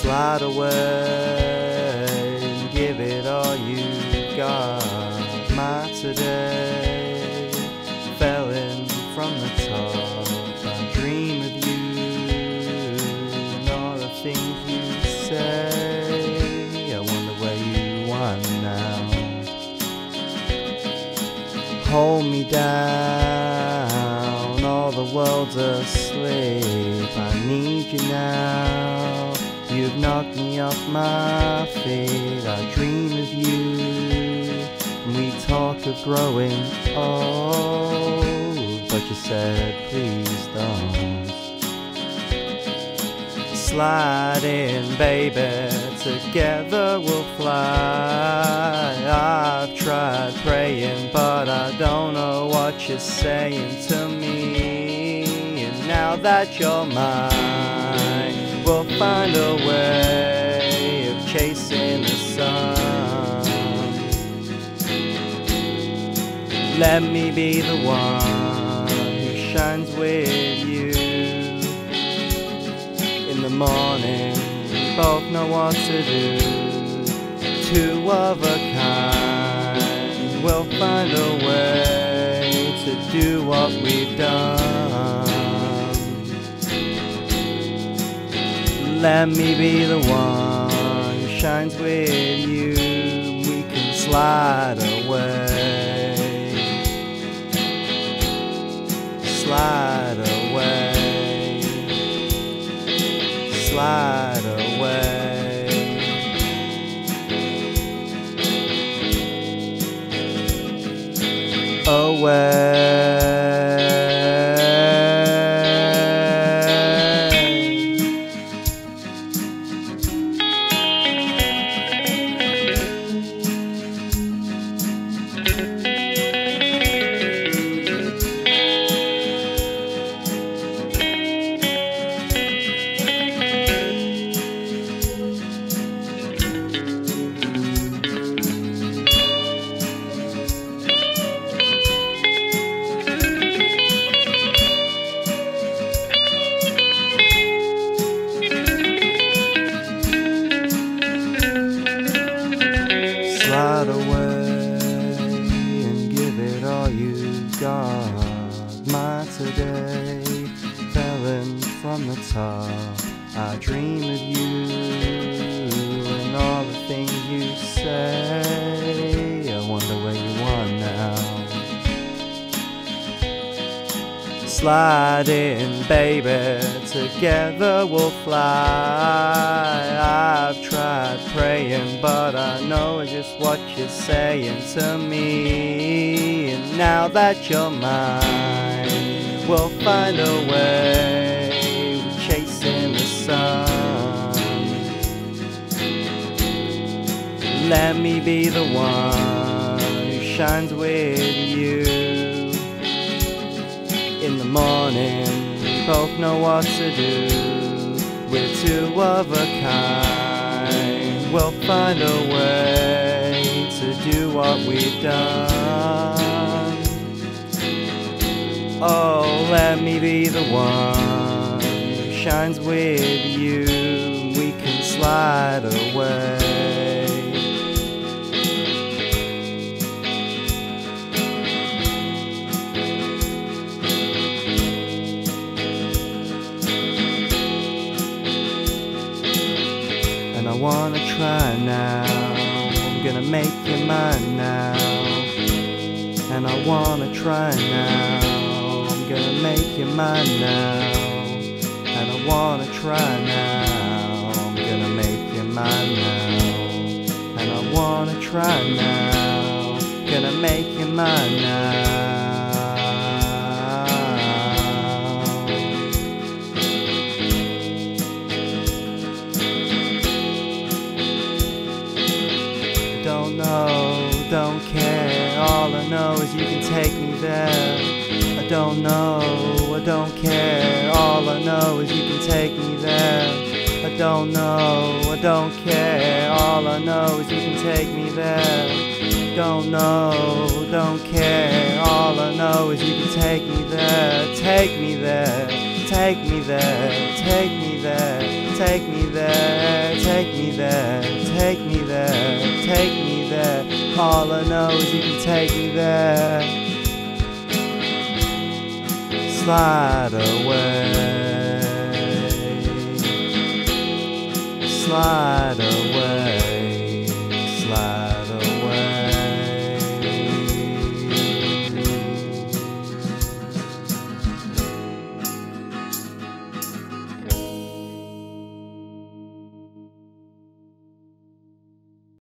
Slide away and give it all you got. My today fell in from the top. I dream of you and all the things you say. I wonder where you are now. Hold me down, all the world's asleep. I need you now. You've knocked me off my feet. I dream of you, and we talk of growing old, but you said please don't. Slide in, baby, together we'll fly. I've tried praying, but I don't know what you're saying to me. And now that you're mine, we'll find a way of chasing the sun. Let me be the one who shines with you. In the morning, we both know what to do. Two of a kind, we'll find a way to do what we've done. Let me be the one who shines with you. We can slide away, slide away, slide away. Away. Slide away and give it all you've got. My today fell in from the top. I dream of you and all the things you say. I wonder where you are now. Slide in, baby, together we'll fly. I've tried praying, but I know just what you're saying to me. And now that you're mine, we'll find a way of chasing the sun. Let me be the one who shines with you. In the morning, we both know what to do. We're two of a kind. We'll find a way to do what we've done. Oh, let me be the one who shines with you. We can slide away. I wanna try now, I'm gonna make you mine now. And I wanna try now, I'm gonna make you mine now. And I wanna try now, I'm gonna make you mine now. And I wanna try now, gonna make you mine now. Don't know, don't care, all I know is you can take me there. I don't know, I don't care, all I know is you can take me there. I don't know, I don't care, all I know is you can take me there. Don't know, don't care, all I know is you can take me there. Take me there, take me there, take me there, take me there, take me there, take me there, take me there. All I know is you can take me there. Slide away, slide away.